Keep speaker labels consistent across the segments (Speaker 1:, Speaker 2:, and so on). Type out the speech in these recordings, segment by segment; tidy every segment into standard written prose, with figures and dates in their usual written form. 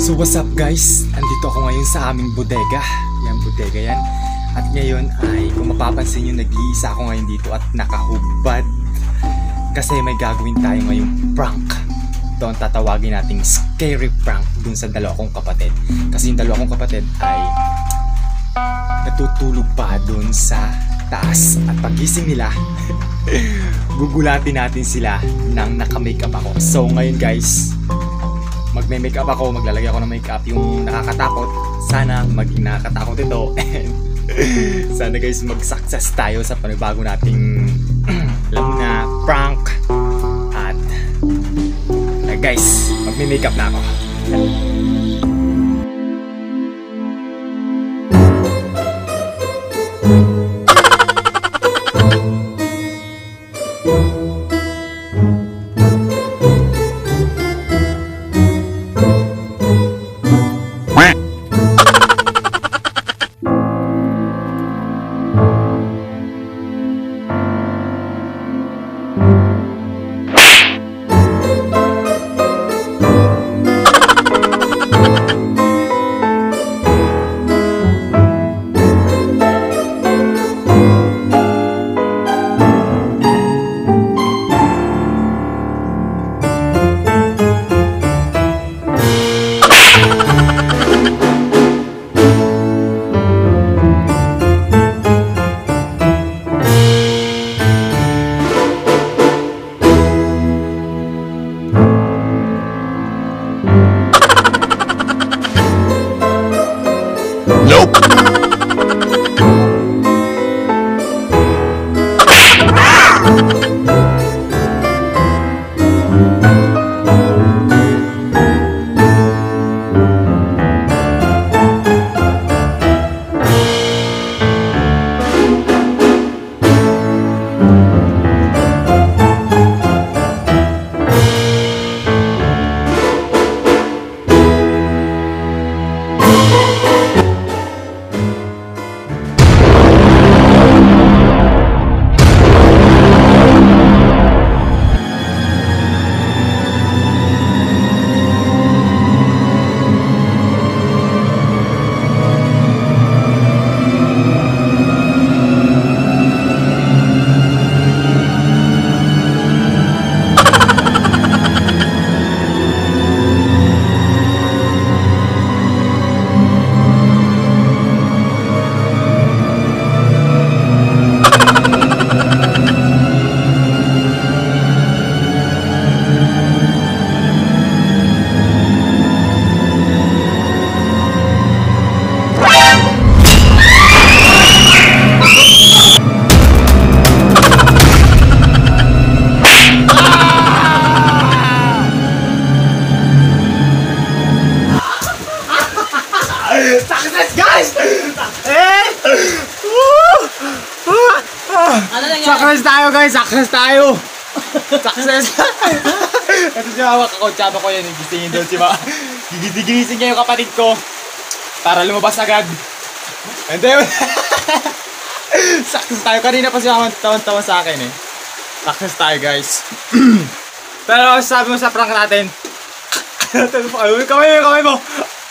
Speaker 1: So what's up guys? Andito ako ngayon sa aming bodega. Yan, bodega yan. At ngayon ay kung mapapansin nyo, nag-iisa ako ngayon dito at nakahubad. Kasi may gagawin tayo ngayong prank. Ito ang tatawagin nating scary prank dun sa dalawa kong kapatid. Kasi yung dalawa kong kapatid ay natutulog pa dun sa taas. At pagising nila, gugulatin natin sila nang naka-makeup ako. So ngayon guys, magme-makeup ako, maglalagay ako ng makeup yung nakakatakot. Sana maging nakakatakot ito. Sana guys mag-success tayo sa panibago nating alam mo na, prank. At guys, magme-makeup na ako.
Speaker 2: Success guys! Success tayo guys! Success tayo! Success! Ito siya, hawak ako. Tsaba ko yan. Gisingin doon si Ma. Gigising niya yung kapatid ko para lumabas agad. And then success tayo. Kanina pa siya tawan-tawan sa akin eh. Success tayo guys. Pero sabi mo sa prank natin, kamay mo!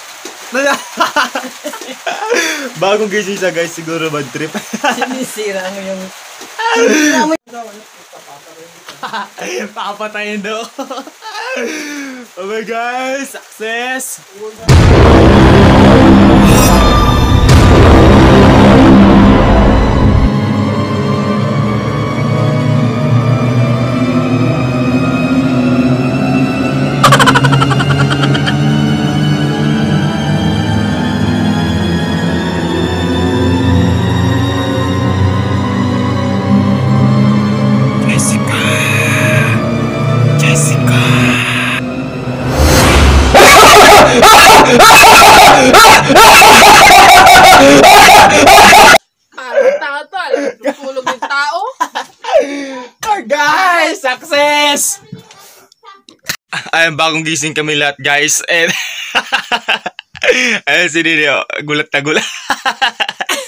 Speaker 2: Bagong gising siya guys, siguro bad trip.
Speaker 3: Sinisira mo yung...
Speaker 2: Papatayin daw. Oh my guys, success!
Speaker 3: Tanga to, tutulog yung tao.
Speaker 2: Oh guys, success! Ayun, bagong gising kami lahat guys. And ayun si Nino, gulat na gulat.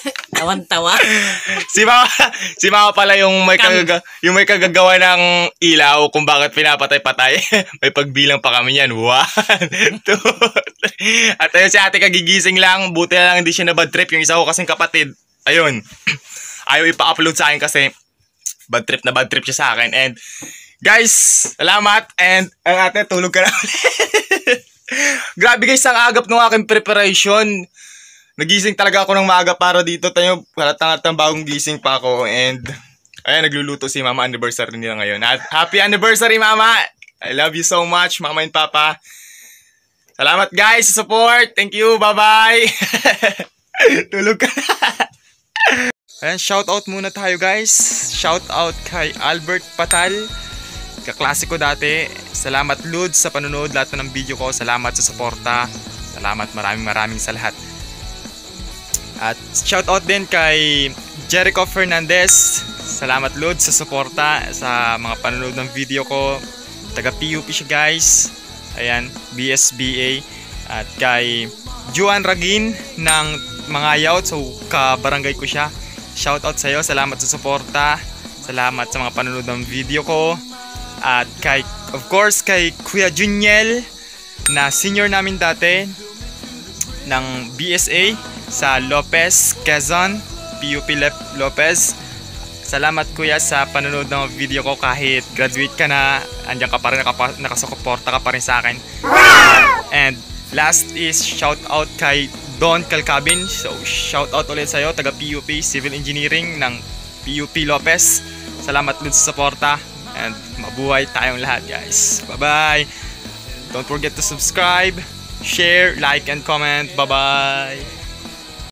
Speaker 3: Tawan-tawa.
Speaker 2: Si Mama pala yung may kagagawa ng ilaw kung bakit pinapatay-patay. May pagbilang pa kami yan. 1, 2, 3. At ayun si ate kagigising lang. Buti na lang hindi siya na bad trip. Yung isa ko kasing kapatid. Ayun. Ayaw ipa-upload sa akin kasi bad trip siya sa akin. And guys, salamat. And ang ate, tulog ka na ulit. Grabe guys, ang agap ng aking preparation. Nagising talaga ako ng maaga para dito. Tayo, halatang bagong gising pa ako. And ayan, nagluluto si Mama. Anniversary nila ngayon. At happy anniversary, Mama! I love you so much, Mama and Papa. Salamat guys sa support. Thank you. Bye-bye. Tulog ka na. Ayan, shoutout muna tayo guys. Shoutout kay Albert Patal. Kaklase ko dati. Salamat Lods sa panonood lahat ng video ko. Salamat sa suporta. Salamat maraming sa lahat. At shoutout din kay Jericho Fernandez. Salamat Lods sa suporta sa mga panonood ng video ko. Taga PUP siya guys. Ayan, BSBA. At kay Juan Ragin ng mga yacht. So kabarangay ko siya. Shoutout sa iyo. Salamat sa suporta. Salamat sa mga panonood ng video ko. At kay, of course, kay Kuya Juniel na senior namin dati ng BSA sa Lopez, Quezon, PUP Lopez. Salamat Kuya sa panonood ng video ko kahit graduate ka na, andyan ka pa rin, nakasuporta ka pa rin sa akin. And last is shout out kay Don Calcabin. So shout out ulit sa iyo, taga PUP Civil Engineering ng PUP Lopez. Salamat ulit sa suporta. And mabuhay tayong lahat guys. Bye-bye. Don't forget to subscribe, share, like, and comment. Bye-bye.